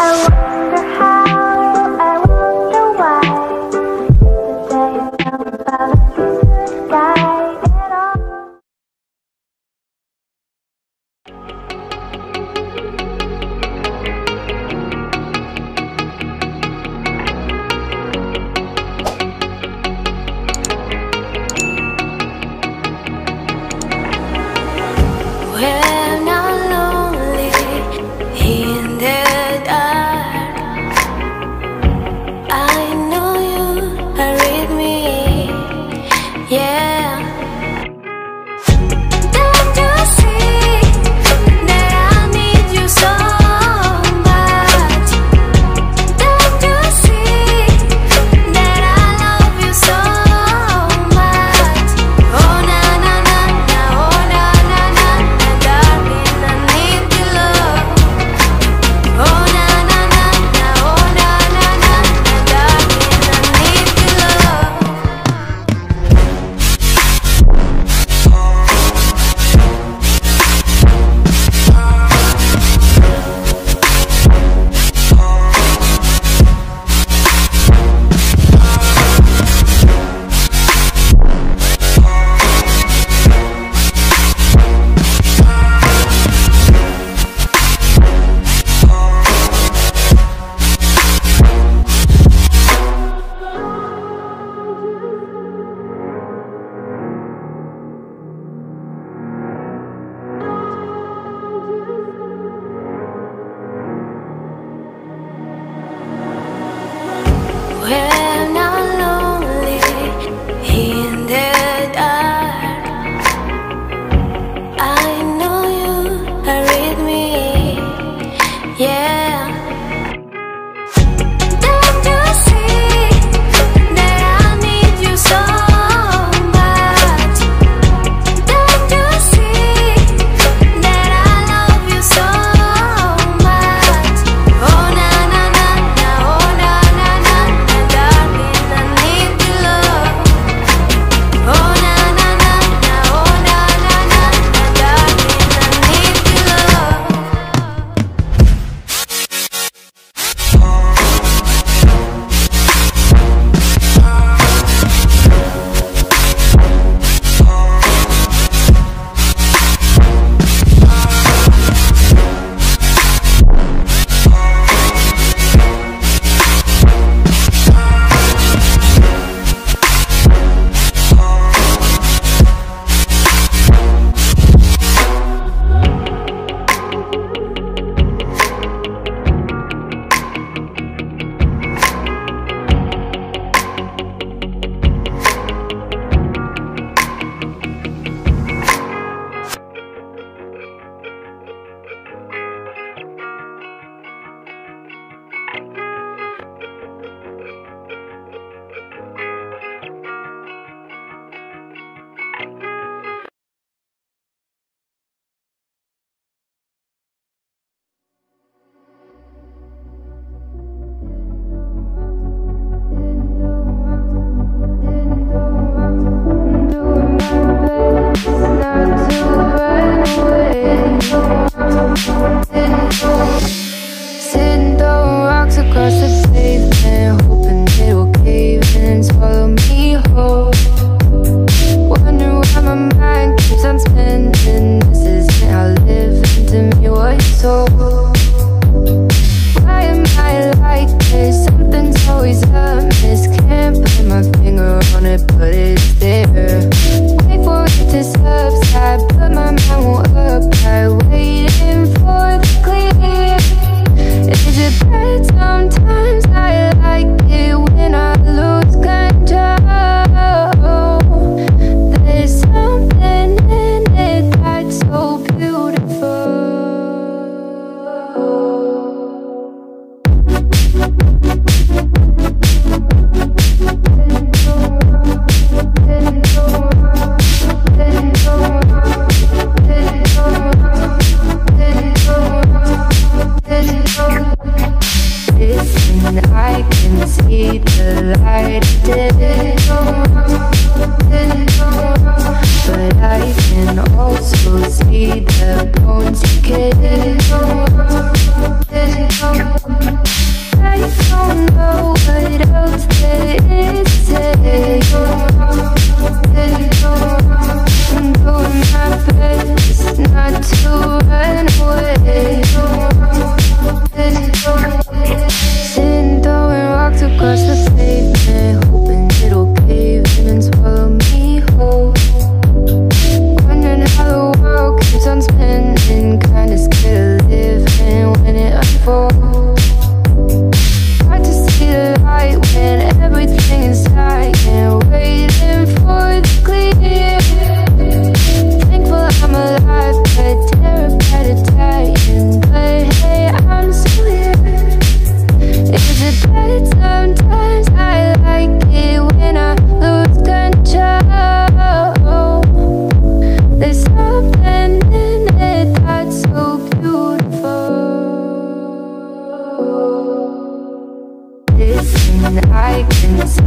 When I'm lonely in the dark,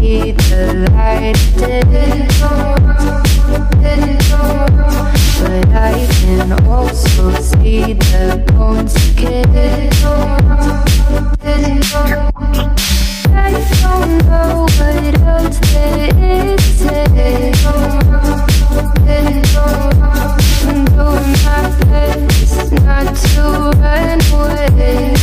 see the light but I can also see the bones again. I don't know what else there is to say. I'm doing my best not to run away.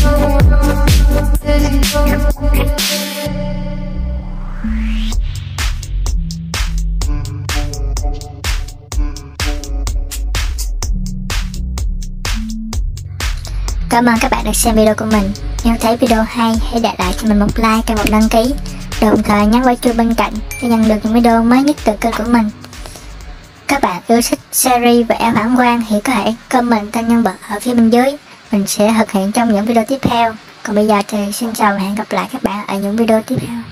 Cảm ơn các bạn đã xem video của mình. Nếu thấy video hay, hãy để lại cho mình một like và một đăng ký. Đồng thời nhấn vào chuông bên cạnh để nhận được những video mới nhất từ kênh của mình. Các bạn yêu thích series vẽ phản quang thì có thể comment tên nhân vật ở phía bên dưới. Mình sẽ thực hiện trong những video tiếp theo. Còn bây giờ thì xin chào và hẹn gặp lại các bạn ở những video tiếp theo.